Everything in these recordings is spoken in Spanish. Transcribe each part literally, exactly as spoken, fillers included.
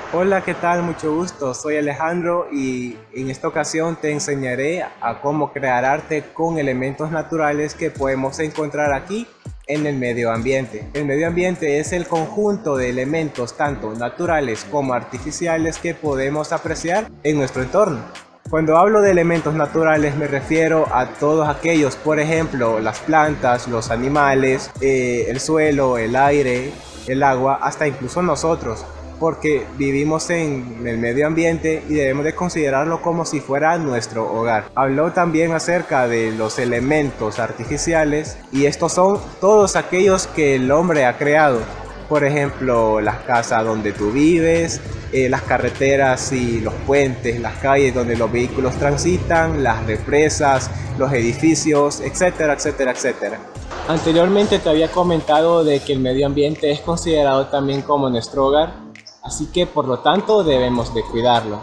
Hola, ¿qué tal? Mucho gusto. Soy Alejandro y en esta ocasión te enseñaré a cómo crear arte con elementos naturales que podemos encontrar aquí en el medio ambiente. El medio ambiente es el conjunto de elementos tanto naturales como artificiales que podemos apreciar en nuestro entorno. Cuando hablo de elementos naturales me refiero a todos aquellos, por ejemplo, las plantas, los animales, eh, el suelo, el aire, el agua, hasta incluso nosotros, porque vivimos en el medio ambiente y debemos de considerarlo como si fuera nuestro hogar. Habló también acerca de los elementos artificiales y estos son todos aquellos que el hombre ha creado. Por ejemplo, las casas donde tú vives, eh, las carreteras y los puentes, las calles donde los vehículos transitan, las represas, los edificios, etcétera, etcétera, etcétera. Anteriormente te había comentado de que el medio ambiente es considerado también como nuestro hogar, así que por lo tanto debemos de cuidarlo.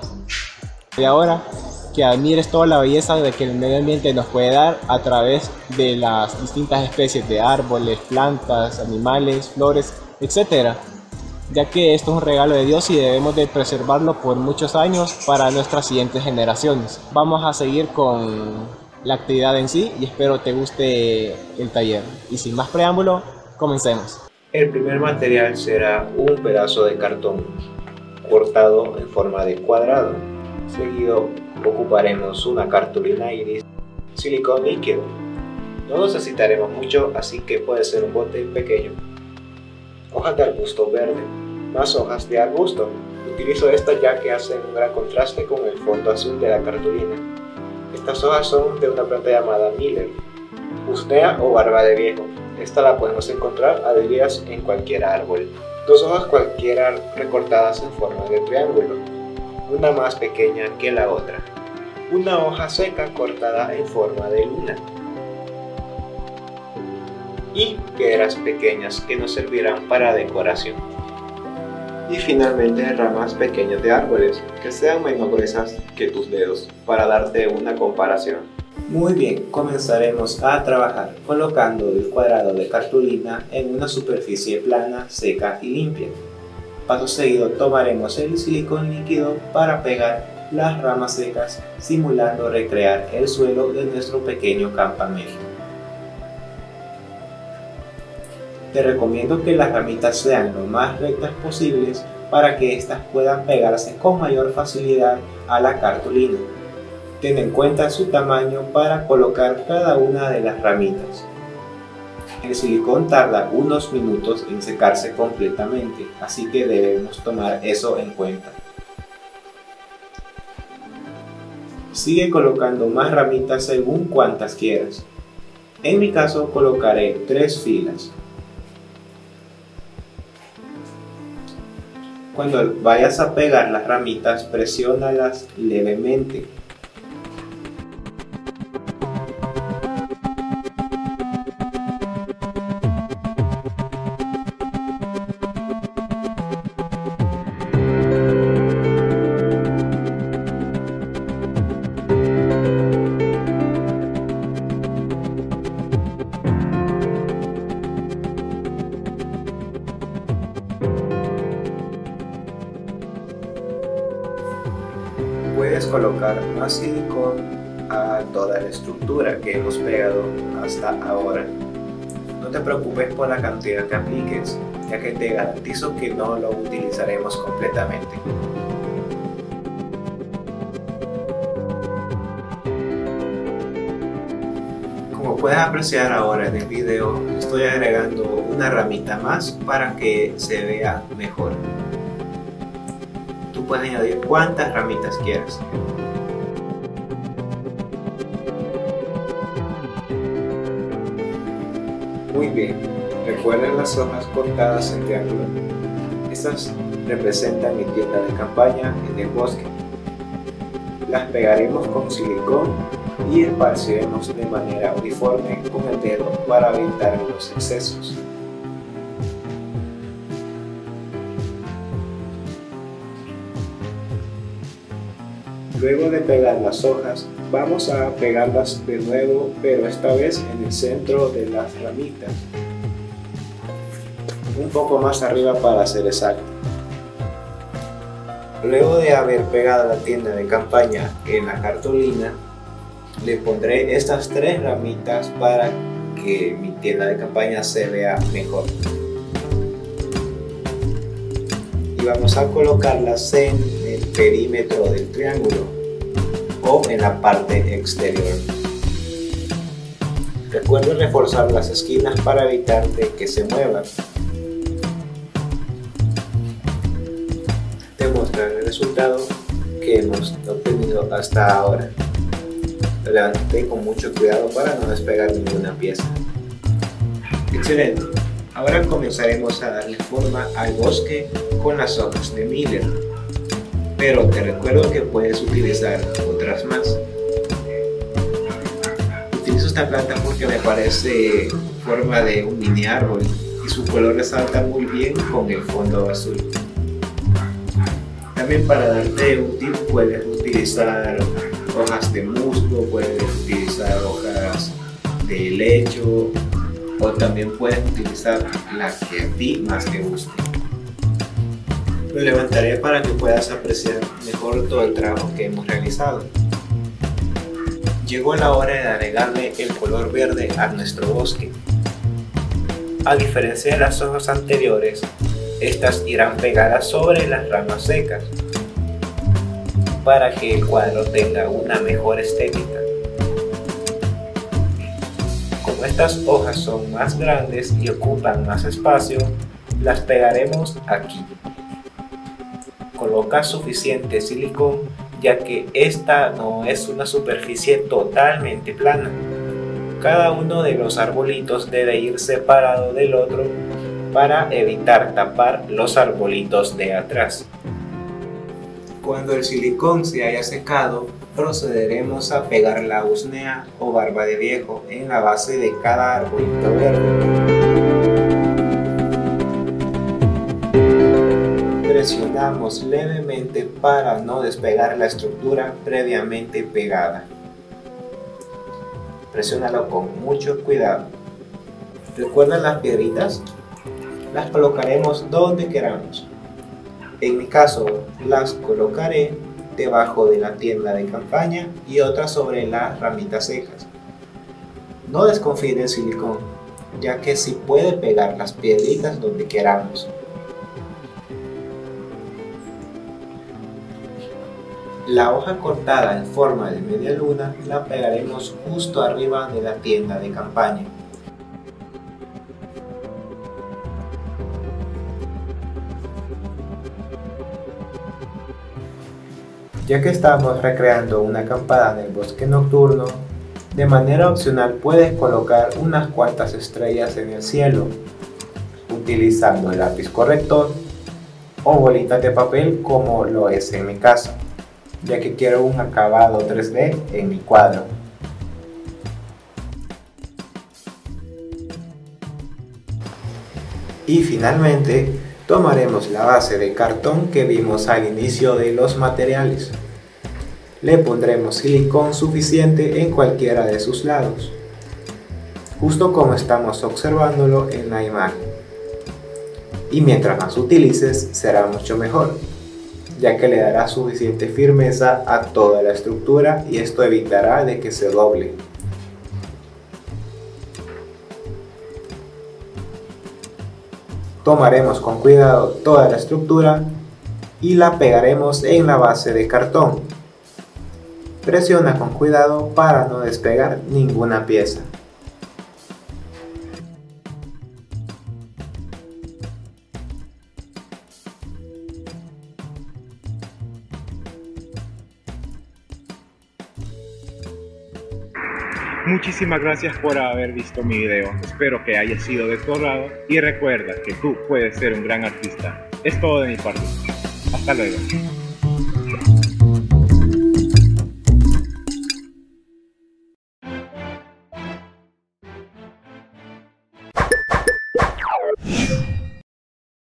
Y ahora que admires toda la belleza de que el medio ambiente nos puede dar a través de las distintas especies de árboles, plantas, animales, flores, etcétera, ya que esto es un regalo de Dios y debemos de preservarlo por muchos años para nuestras siguientes generaciones. Vamos a seguir con la actividad en sí y espero te guste el taller. Y sin más preámbulo, comencemos. El primer material será un pedazo de cartón cortado en forma de cuadrado. Seguido ocuparemos una cartulina iris, silicón líquido. No necesitaremos mucho, así que puede ser un bote pequeño. Hojas de arbusto verde, más hojas de arbusto. Utilizo estas ya que hacen un gran contraste con el fondo azul de la cartulina. Estas hojas son de una planta llamada Miller, usnea o barba de viejo. Esta la podemos encontrar adheridas en cualquier árbol. Dos hojas cualquiera recortadas en forma de triángulo, una más pequeña que la otra. Una hoja seca cortada en forma de luna. Y piedras pequeñas que nos servirán para decoración. Y finalmente ramas pequeñas de árboles que sean menos gruesas que tus dedos para darte una comparación. Muy bien, comenzaremos a trabajar colocando el cuadrado de cartulina en una superficie plana, seca y limpia. Paso seguido tomaremos el silicón líquido para pegar las ramas secas, simulando recrear el suelo de nuestro pequeño campamento. Te recomiendo que las ramitas sean lo más rectas posibles para que éstas puedan pegarse con mayor facilidad a la cartulina. Ten en cuenta su tamaño para colocar cada una de las ramitas. El silicón tarda unos minutos en secarse completamente, así que debemos tomar eso en cuenta. Sigue colocando más ramitas según cuantas quieras. En mi caso colocaré tres filas. Cuando vayas a pegar las ramitas, presiónalas levemente. Puedes colocar más silicón a toda la estructura que hemos pegado hasta ahora. No te preocupes por la cantidad que apliques, ya que te garantizo que no lo utilizaremos completamente. Como puedes apreciar ahora en el video, estoy agregando una ramita más para que se vea mejor. Tú puedes añadir cuantas ramitas quieras. Muy bien, recuerden las hojas cortadas en triángulo. Estas representan mi tienda de campaña en el bosque. Las pegaremos con silicón y esparciremos de manera uniforme con el dedo para evitar los excesos. Luego de pegar las hojas, vamos a pegarlas de nuevo, pero esta vez en el centro de las ramitas. Un poco más arriba para ser exacto. Luego de haber pegado la tienda de campaña en la cartulina, le pondré estas tres ramitas para que mi tienda de campaña se vea mejor. Y vamos a colocarlas en el perímetro del triángulo o en la parte exterior. Recuerden reforzar las esquinas para evitar de que se muevan. Te mostraré el resultado que hemos obtenido hasta ahora. Lo levanté con mucho cuidado para no despegar ninguna pieza. Excelente. Ahora comenzaremos a darle forma al bosque con las hojas de Miller. Pero te recuerdo que puedes utilizar otras más. Utilizo esta planta porque me parece forma de un mini árbol y su color resalta muy bien con el fondo azul. También para darte un tip puedes utilizar hojas de musgo, puedes utilizar hojas de helecho o también puedes utilizar la que a ti más te guste. Lo levantaré para que puedas apreciar mejor todo el trabajo que hemos realizado. Llegó la hora de agregarle el color verde a nuestro bosque. A diferencia de las hojas anteriores, estas irán pegadas sobre las ramas secas para que el cuadro tenga una mejor estética. Como estas hojas son más grandes y ocupan más espacio, las pegaremos aquí. Coloca suficiente silicón, ya que esta no es una superficie totalmente plana. Cada uno de los arbolitos debe ir separado del otro para evitar tapar los arbolitos de atrás. Cuando el silicón se haya secado, procederemos a pegar la usnea o barba de viejo en la base de cada arbolito verde. Presionamos levemente para no despegar la estructura previamente pegada. Presiónalo con mucho cuidado. ¿Recuerdan las piedritas? Las colocaremos donde queramos. En mi caso, las colocaré debajo de la tienda de campaña y otras sobre las ramitas secas. No desconfíen del silicón, ya que sí puede pegar las piedritas donde queramos. La hoja cortada en forma de media luna la pegaremos justo arriba de la tienda de campaña. Ya que estamos recreando una acampada en el bosque nocturno, de manera opcional puedes colocar unas cuantas estrellas en el cielo, utilizando el lápiz corrector o bolitas de papel como lo es en mi caso, ya que quiero un acabado tres D en mi cuadro. Y finalmente, tomaremos la base de cartón que vimos al inicio de los materiales. Le pondremos silicón suficiente en cualquiera de sus lados, justo como estamos observándolo en la imagen. Y mientras más utilices, será mucho mejor, ya que le dará suficiente firmeza a toda la estructura y esto evitará de que se doble. Tomaremos con cuidado toda la estructura y la pegaremos en la base de cartón. Presiona con cuidado para no despegar ninguna pieza. Muchísimas gracias por haber visto mi video, espero que haya sido de tu agrado y recuerda que tú puedes ser un gran artista. Es todo de mi parte. Hasta luego.